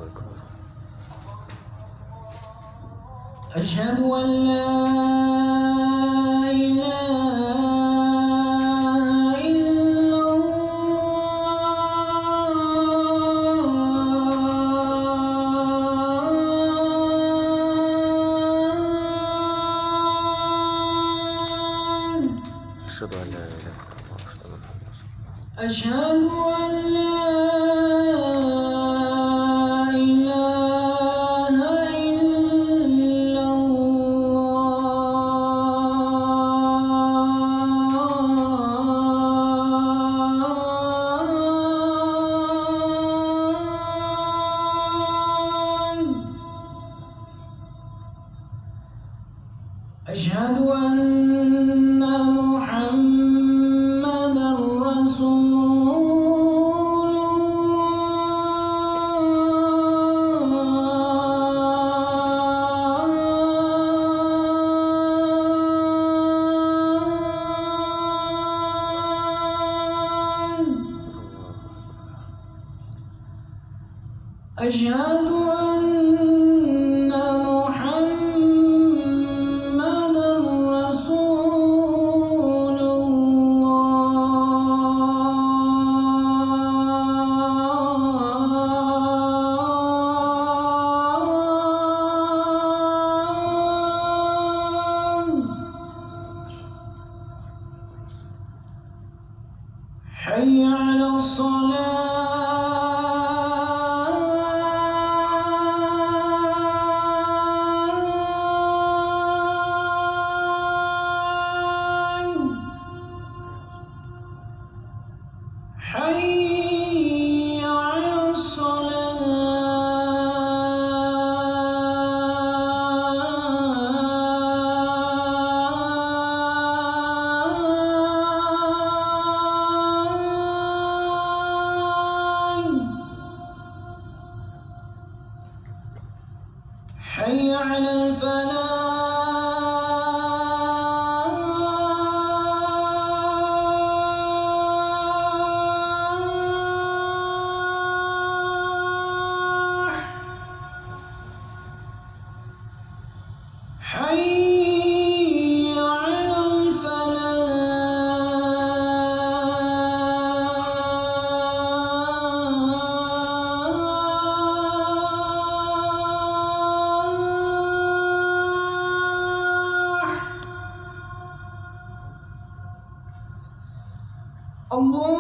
أكبر. أشهد أن لا إله إلا الله. أشهد أن لا إله إلا الله. أشهد أن لا إله إلا الله. أشهد أن محمدًا رسول الله. أشهد أن محمدًا رسول الله. حي على الصلاة. حي على الصلاة. حي على الفلاح. حي على الفلاح. الله